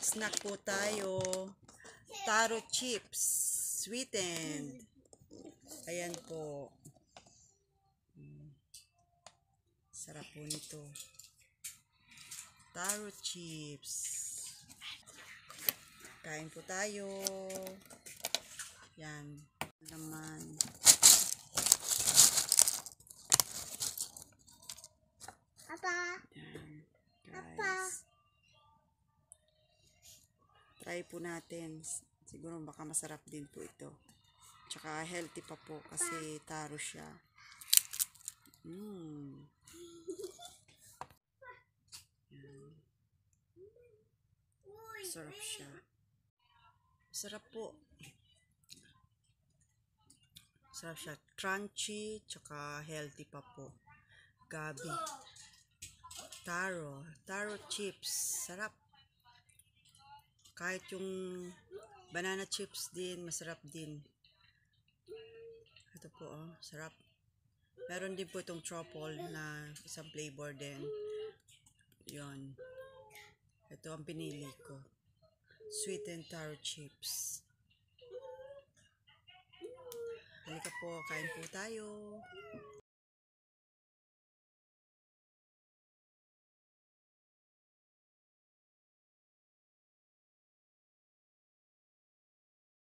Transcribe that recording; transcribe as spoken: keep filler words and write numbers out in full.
Snack po tayo. Taro chips. Sweetened. Ayan po. Sarap po nito. Taro chips. Kain po tayo. Yan. Laman. Papa. Yan. Guys. Try po natin. Siguro baka masarap din po ito. Tsaka healthy pa po kasi taro siya. Mmm. Sarap siya. Sarap po. Sarap siya. Crunchy, tsaka healthy pa po. Gabi. Taro. Taro chips. Sarap. Kahit yung banana chips din, masarap din. Ito po, oh. Sarap. Meron din po itong truffle na isang flavor din. Yun. Ito ang pinili ko. Sweet and taro chips. Halika po, kain po tayo.